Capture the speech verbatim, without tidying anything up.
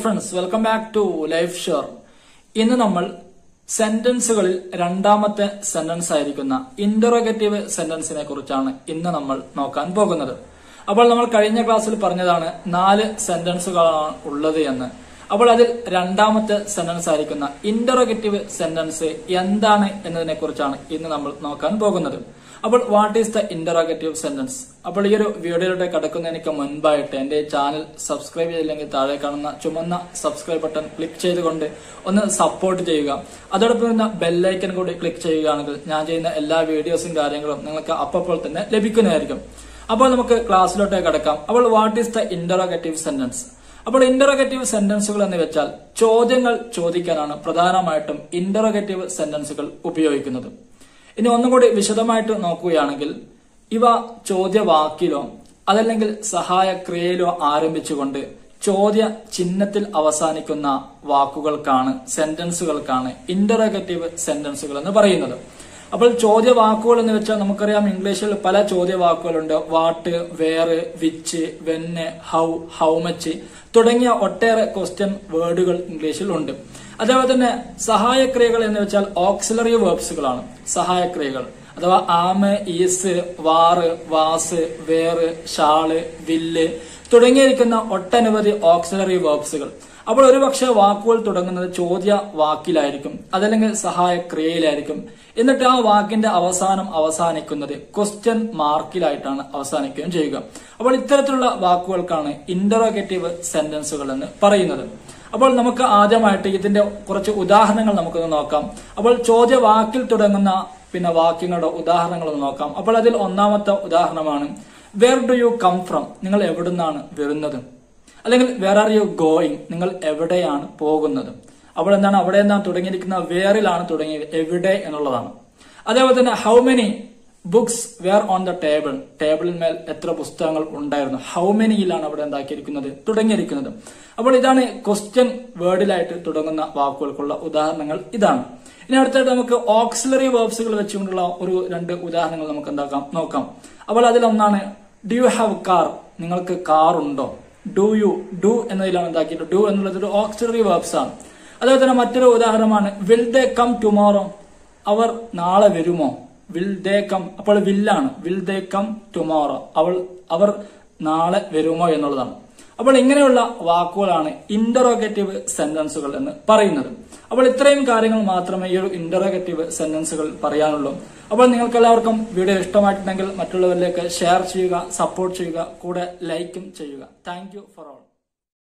friends, welcome back to Life Share. ഇന്ന് നമ്മൾ സെന്റൻസുകളിൽ രണ്ടാമത്തെ സെന്റൻസ് ആയിരിക്കുന്ന ഇന്ററോഗേറ്റീവ് സെന്റൻസിനെ കുറിച്ചാണ് ഇന്ന് നമ്മൾ നോക്കാൻ പോകുന്നത്. അപ്പോൾ നമ്മൾ കഴിഞ്ഞ ക്ലാസ്സിൽ പറഞ്ഞതാണ് നാല് സെന്റൻസുകളാണ് ഉള്ളത് എന്ന്. അപ്പോൾ അതിൽ രണ്ടാമത്തെ സെന്റൻസ് ആയിരിക്കുന്ന ഇന്ററോഗേറ്റീവ് സെന്റൻസ് എന്താണ് എന്നതിനെ കുറിച്ചാണ് ഇന്ന് നമ്മൾ നോക്കാൻ പോകുന്നത്. അപ്പോൾ what is the interrogative sentence? അപ്പോൾ ഈ ഒരു വീഡിയോയിലൂടെ കടക്കുന്നതിന് മുൻപായിട്ട് എന്റെ ചാനൽ സബ്സ്ക്രൈബ് ചെയ്തില്ലെങ്കിൽ താഴെ കാണുന്ന ചുമന്ന സബ്സ്ക്രൈബ് ബട്ടൺ ക്ലിക്ക് ചെയ്തുകൊണ്ട് ഒന്ന് സപ്പോർട്ട് ചെയ്യുക. അതോടൊപ്പം തന്നെ ബെല്ലൈക്കൺ കൂടി ക്ലിക്ക് ചെയ്യുകയാണെങ്കിൽ ഞാൻ ചെയ്യുന്ന എല്ലാ വീഡിയോസും കാര്യങ്ങളും നിങ്ങൾക്ക് അപ്പോൾ തന്നെ ലഭിക്കുന്നതായിരിക്കും. അപ്പോൾ നമുക്ക് ക്ലാസ്സിലോട്ട് കടക്കാം. അപ്പോൾ what is the interrogative sentence? അപ്പോൾ ഇന്ററോഗേറ്റീവ് സെന്റൻസുകൾ എന്ന് വെച്ചാൽ ചോദ്യങ്ങൾ ചോദിക്കാനാണ് പ്രധാനമായിട്ടും ഇന്ററോഗേറ്റീവ് സെന്റൻസുകൾ ഉപയോഗിക്കുന്നത്. ഇനി ഒന്നുകൂടി വിശദമായിട്ട് നോക്കുകയാണെങ്കിൽ ഇവ ചോദ്യവാക്കിലോ അതല്ലെങ്കിൽ സഹായക്രിയയിലോ ആരംഭിച്ചുകൊണ്ട് ചോദ്യ ചിഹ്നത്തിൽ അവസാനിക്കുന്ന വാക്കുകൾക്കാണ് സെന്റൻസുകൾക്കാണ് ഇന്ററോഗേറ്റീവ് സെന്റൻസുകൾ എന്ന് പറയുന്നത്. അപ്പോൾ ചോദ്യവാക്കുകൾ എന്ന് വെച്ചാൽ നമുക്കറിയാം ഇംഗ്ലീഷിൽ പല ചോദ്യവാക്കുകളുണ്ട്. What, where, which, when, how, how much തുടങ്ങിയ ഒട്ടേറെ ക്വസ്റ്റ്യൻ വേർഡുകൾ ഇംഗ്ലീഷിൽ ഉണ്ട്. അതേപോലെ തന്നെ സഹായക്രിയകൾ എന്ന് വെച്ചാൽ ഓക്സിലറി വേർബ്സുകളാണ് സഹായക്രിയകൾ. അഥവാ am, is, are, was, were, shall, will തുടങ്ങിയിരിക്കുന്ന ഒട്ടനവധി ഓക്സിലറി വേർബ്സുകൾ. അപ്പോൾ ഒരുപക്ഷെ വാക്കുകൾ തുടങ്ങുന്നത് ചോദ്യ വാക്കിലായിരിക്കും, അതല്ലെങ്കിൽ സഹായക്രിയയിലായിരിക്കും. എന്നിട്ട് ആ വാക്കിന്റെ അവസാനം അവസാനിക്കുന്നത് ക്വസ്റ്റ്യൻ മാർക്കിലായിട്ടാണ് അവസാനിക്കുകയും ചെയ്യുക. അപ്പോൾ ഇത്തരത്തിലുള്ള വാക്കുകൾക്കാണ് ഇന്ററോഗേറ്റീവ് സെന്റൻസുകൾ എന്ന് പറയുന്നത്. അപ്പോൾ നമുക്ക് ആദ്യമായിട്ട് ഇതിന്റെ കുറച്ച് ഉദാഹരണങ്ങൾ നമുക്കൊന്ന് നോക്കാം. അപ്പോൾ ചോദ്യവാക്കിൽ തുടങ്ങുന്ന പിന്നെ വാക്യങ്ങളുടെ ഉദാഹരണങ്ങൾ ഒന്ന് നോക്കാം. അപ്പോൾ അതിൽ ഒന്നാമത്തെ ഉദാഹരണമാണ് where do you come from? നിങ്ങൾ എവിടുന്നാണ് വരുന്നത്? അല്ലെങ്കിൽ വേർ ആർ യു ഗോയിങ്? നിങ്ങൾ എവിടെയാണ് പോകുന്നത്? അപ്പോൾ എന്താണ് അവിടെ എന്താണ് തുടങ്ങിയിരിക്കുന്ന വേറിലാണ് തുടങ്ങിയത്, എവിടെ എന്നുള്ളതാണ്. അതേപോലെ തന്നെ how many books were on the table? ടേബിളിന്മേൽ എത്ര പുസ്തകങ്ങൾ ഉണ്ടായിരുന്നു? ഹൗ മെനിയിലാണ് അവിടെ എന്താക്കിയിരിക്കുന്നത് തുടങ്ങിയിരിക്കുന്നത്. അപ്പോൾ ഇതാണ് ക്വസ്റ്റ്യൻ വേർഡിലായിട്ട് തുടങ്ങുന്ന വാക്കുകൾക്കുള്ള ഉദാഹരണങ്ങൾ. ഇതാണ്. ഇനി അടുത്തായിട്ട് നമുക്ക് ഓക്സിലറി വേർബ്സുകൾ വെച്ചുകൊണ്ടുള്ള ഒരു രണ്ട് ഉദാഹരണങ്ങൾ നമുക്ക് എന്താക്കാം നോക്കാം. അപ്പോൾ അതിലൊന്നാണ് ഡു യു ഹാവ് കാർ? നിങ്ങൾക്ക് കാർ ഉണ്ടോ? ഡു യു, ഡു എന്നതിലാണ് എന്താക്കിയിട്ട് ഡു എന്നുള്ളത് ഒരു ഓക്സിലറി വേർബ്സ് ആണ്. അതേപോലെ തന്നെ മറ്റൊരു ഉദാഹരണമാണ് വിൽ ദേ കം ടുമോറോ? അവർ നാളെ വരുമോ? വിൽ ദേ കം, അപ്പോൾ വില്ലാണ്. Will they come tomorrow? അവൾ അവർ നാളെ വരുമോ എന്നുള്ളതാണ്. അപ്പോൾ ഇങ്ങനെയുള്ള വാക്കുകളാണ് ഇന്ററോഗേറ്റീവ് സെന്റൻസുകൾ എന്ന് പറയുന്നത്. അപ്പോൾ ഇത്രയും കാര്യങ്ങൾ മാത്രമേ ഈ ഒരു ഇന്ററോഗേറ്റീവ് സെന്റൻസുകൾ പറയാനുള്ളൂ. അപ്പോൾ നിങ്ങൾക്ക് എല്ലാവർക്കും വീഡിയോ ഇഷ്ടമായിട്ടുണ്ടെങ്കിൽ മറ്റുള്ളവരിലേക്ക് ഷെയർ ചെയ്യുക, സപ്പോർട്ട് ചെയ്യുക, കൂടെ ലൈക്കും ചെയ്യുക. Thank you for all.